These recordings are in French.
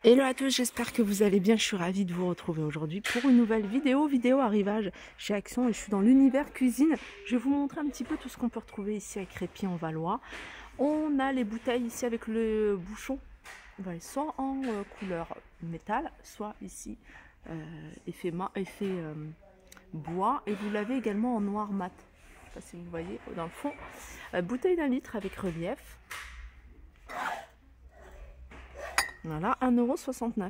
Hello à tous, j'espère que vous allez bien. Je suis ravie de vous retrouver aujourd'hui pour une nouvelle vidéo arrivage chez Action et je suis dans l'univers cuisine. Je vais vous montrer un petit peu tout ce qu'on peut retrouver ici à Crépy en Valois. On a les bouteilles ici avec le bouchon, soit en couleur métal, soit ici effet bois, et vous l'avez également en noir mat. Je ne sais pas si vous voyez dans le fond. Bouteille d'1 litre avec relief. Voilà, 1,69 €.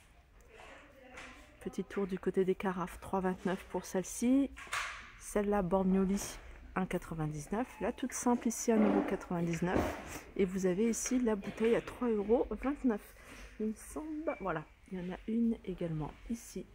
Petit tour du côté des carafes, 3,29 € pour celle-ci. Celle-là, Bormioli, 1,99 €. La toute simple ici, 1,99 €. Et vous avez ici la bouteille à 3,29 €. Il me semble, voilà, il y en a une également ici.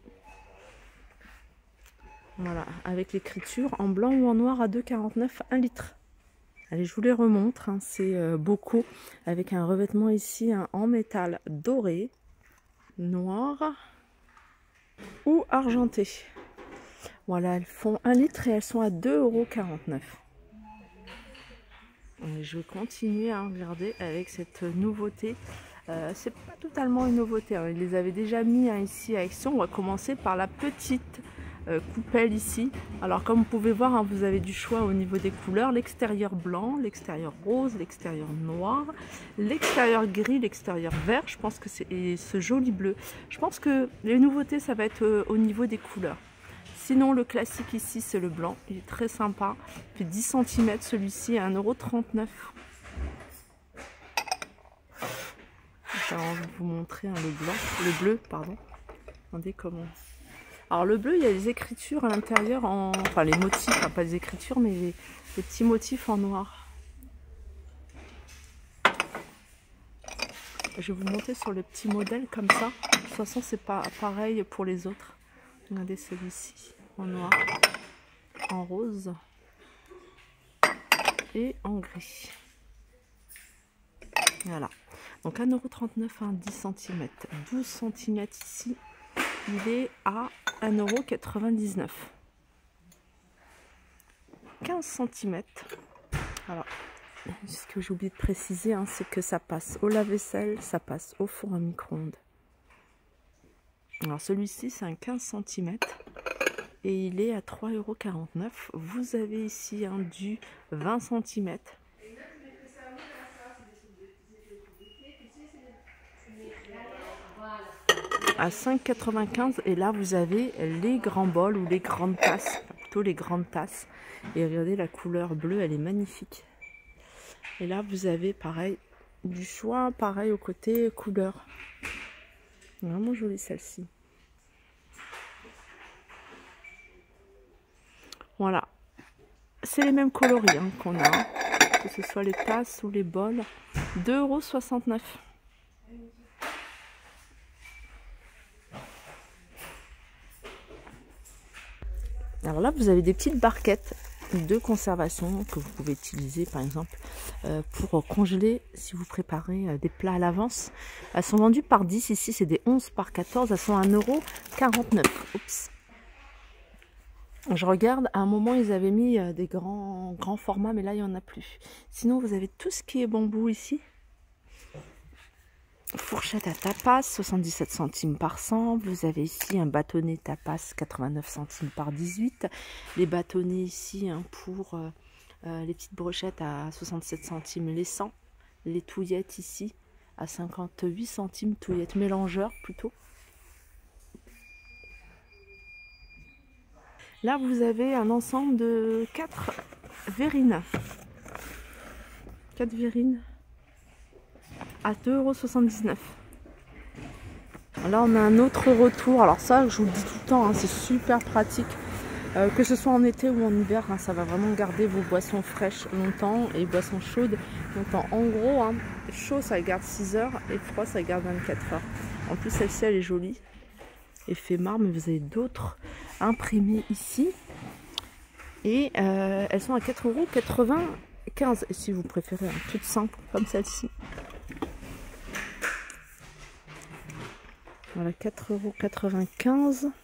Voilà, avec l'écriture en blanc ou en noir à 2,49 € 1 litre. Allez, je vous les remontre, hein. C'est Bocaux avec un revêtement ici en métal doré, noir ou argenté. Voilà, elles font 1 litre et elles sont à 2,49 €. Et je vais continuer à regarder avec cette nouveauté. C'est pas totalement une nouveauté, hein. Ils les avaient déjà mis ici à Action. On va commencer par la petite coupelle ici. Alors comme vous pouvez voir, hein, vous avez du choix au niveau des couleurs, l'extérieur blanc, l'extérieur rose, l'extérieur noir, l'extérieur gris, l'extérieur vert. Je pense que c'est ce joli bleu. Je pense que les nouveautés, ça va être au niveau des couleurs. Sinon, le classique ici, c'est le blanc. Il est très sympa. Il fait 10 cm, celui-ci à 1,39 €. J'ai envie de vous montrer, hein, le bleu, pardon. Regardez comment. Alors le bleu, il y a des écritures à l'intérieur, enfin les motifs, enfin, pas les écritures, mais les petits motifs en noir. Je vais vous montrer sur le petit modèle comme ça. De toute façon, c'est pas pareil pour les autres. Regardez celui-ci en noir, en rose et en gris. Voilà. Donc 1,39 €, hein, 10 cm. 12 cm ici, il est à 1,99 €. 15 cm. Alors, ce que j'ai oublié de préciser, hein, c'est que ça passe au lave-vaisselle, ça passe au four à micro-ondes. Alors celui-ci, c'est un 15 cm et il est à 3,49 €. Vous avez ici un du 20 cm. À 5,95 € et là vous avez les grands bols ou les grandes tasses, plutôt les grandes tasses. Et regardez, la couleur bleue, elle est magnifique. Et là vous avez pareil du choix, pareil au côté couleur. Vraiment jolie celle-ci. Voilà, c'est les mêmes coloris, hein, qu'on a, que ce soit les tasses ou les bols. 2,69 €. Alors là, vous avez des petites barquettes de conservation que vous pouvez utiliser par exemple pour congeler si vous préparez des plats à l'avance. Elles sont vendues par 10, ici c'est des 11 par 14, elles sont à 1,49 €. Oups. Je regarde, à un moment ils avaient mis des grands formats, mais là il n'y en a plus. Sinon vous avez tout ce qui est bambou ici. Fourchette à tapas, 77 centimes par 100. Vous avez ici un bâtonnet tapas, 89 centimes par 18. Les bâtonnets ici, hein, pour les petites brochettes à 67 centimes les 100. Les touillettes ici à 58 centimes, touillettes mélangeurs plutôt. Là vous avez un ensemble de 4 verrines. 4 verrines à 2,79 €. Là on a un autre retour. Alors ça, je vous le dis tout le temps, hein, c'est super pratique, que ce soit en été ou en hiver, hein, ça va vraiment garder vos boissons fraîches longtemps et boissons chaudes longtemps. En gros, hein, chaud ça garde 6 heures et froid ça garde 24 heures. En plus celle-ci elle est jolie, effet marbre, mais vous avez d'autres imprimées ici et elles sont à 4,95 € et si vous préférez un toute simple comme celle-ci. Voilà, 4,95 €.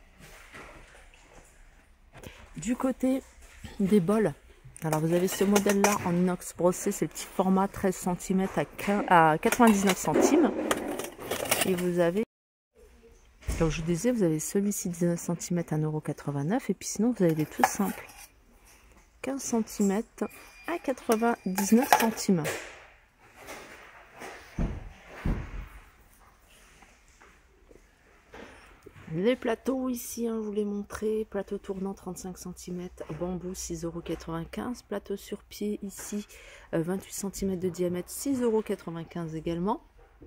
Du côté des bols, alors vous avez ce modèle là en inox brossé, c'est le petit format 13 cm à 99 centimes. Et vous avez, comme je vous disais, vous avez celui-ci 19 cm à 1,89 €. Et puis sinon, vous avez des tout simples. 15 cm à 99 centimes. Les plateaux ici, hein, je vous l'ai montré, plateau tournant 35 cm, bambou 6,95 €, plateau sur pied ici 28 cm de diamètre 6,95 € également.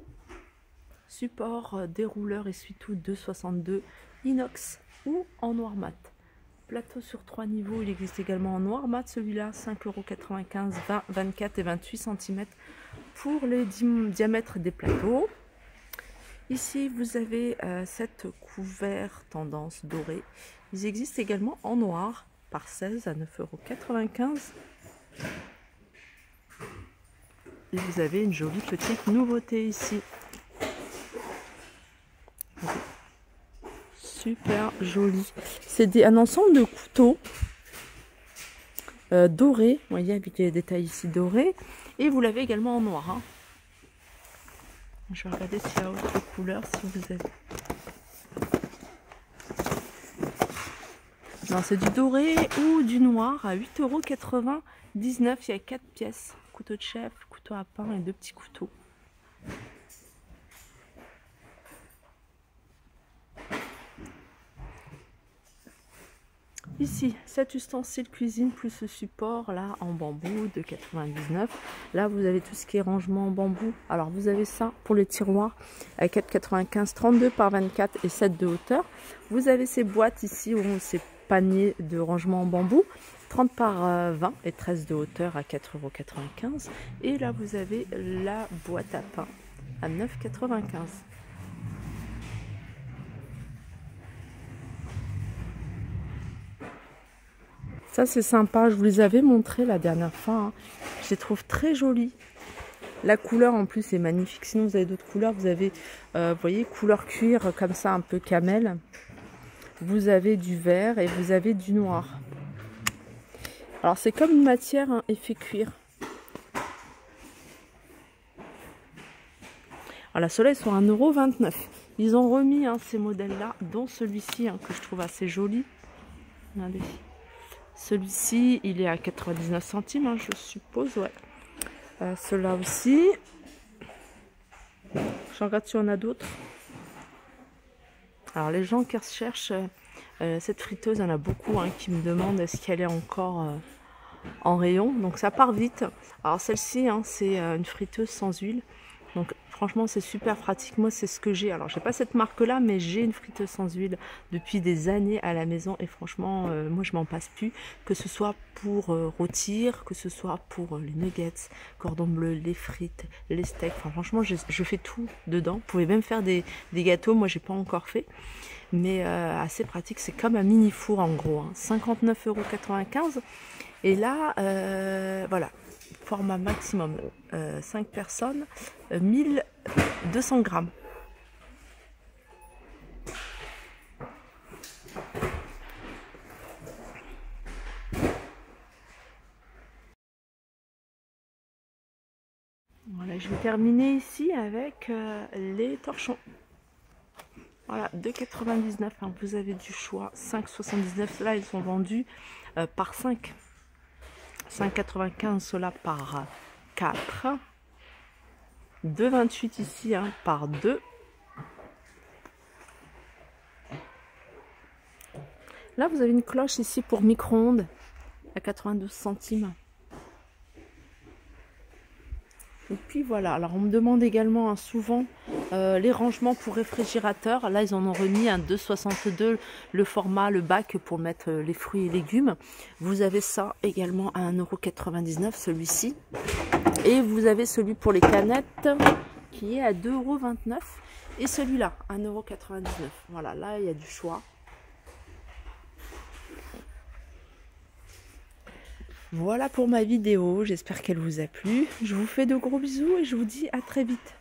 Support dérouleur essuie-tout 2,62 inox ou en noir mat. Plateau sur 3 niveaux, il existe également en noir mat, celui-là 5,95 €, 20, 24 et 28 cm pour les diamètres des plateaux. Ici, vous avez cette couvert tendance dorée. Ils existent également en noir par 16 à 9,95 €. Et vous avez une jolie petite nouveauté ici. Super joli. C'est un ensemble de couteaux dorés. Vous voyez, avec les détails ici dorés. Et vous l'avez également en noir. Hein. Je vais regarder s'il y a autre couleur, si vous avez. Non, c'est du doré ou du noir à 8,99 €. Il y a 4 pièces. Couteau de chef, couteau à pain et 2 petits couteaux. Ici, cet ustensile cuisine plus ce support là en bambou de 99. Là, vous avez tout ce qui est rangement en bambou. Alors, vous avez ça pour les tiroirs à 4,95, 32 par 24 et 7 de hauteur. Vous avez ces boîtes ici où on ces paniers de rangement en bambou, 30 par 20 et 13 de hauteur à 4,95 €. Et là, vous avez la boîte à pain à 9,95 €. Ça c'est sympa, je vous les avais montré la dernière fois, hein. Je les trouve très jolis. La couleur en plus est magnifique, sinon vous avez d'autres couleurs, vous avez, vous voyez, couleur cuir comme ça, un peu camel. Vous avez du vert et vous avez du noir. Alors c'est comme une matière, hein, effet cuir. Alors ceux-là ils sont à 1,29 €. Ils ont remis hein, ces modèles-là, dont celui-ci hein, que je trouve assez joli. Regardez. Celui-ci, il est à 99 centimes, hein, je suppose, ouais. Ceux-là aussi. Je regarde si on a d'autres. Alors, les gens qui recherchent cette friteuse, il y en a beaucoup hein, qui me demandent est-ce qu'elle est encore en rayon. Donc, ça part vite. Alors, celle-ci, hein, c'est une friteuse sans huile. Donc, franchement, c'est super pratique. Moi, c'est ce que j'ai. Alors, j'ai pas cette marque-là, mais j'ai une friteuse sans huile depuis des années à la maison. Et franchement, moi, je m'en passe plus. Que ce soit pour rôtir, que ce soit pour les nuggets, cordon bleu, les frites, les steaks. Enfin, franchement, je fais tout dedans. Vous pouvez même faire des gâteaux. Moi, j'ai pas encore fait. Mais assez pratique. C'est comme un mini four, en gros. Hein. 59,95 €. Et là, voilà. Format maximum 5 personnes, 1200 grammes. Voilà, je vais terminer ici avec les torchons. Voilà, 2,99 €. Hein, vous avez du choix. 5,79 €. Là, ils sont vendus par 5. 5,95 € cela par 4. 2,28 € ici hein, par 2. Là, vous avez une cloche ici pour micro-ondes à 92 centimes. Et puis voilà, alors on me demande également hein, souvent les rangements pour réfrigérateur. Là, ils en ont remis un 2,62 €, le format, le bac pour mettre les fruits et légumes. Vous avez ça également à 1,99 €, celui-ci. Et vous avez celui pour les canettes qui est à 2,29 €. Et celui-là, 1,99 €. Voilà, là, il y a du choix. Voilà pour ma vidéo, j'espère qu'elle vous a plu. Je vous fais de gros bisous et je vous dis à très vite.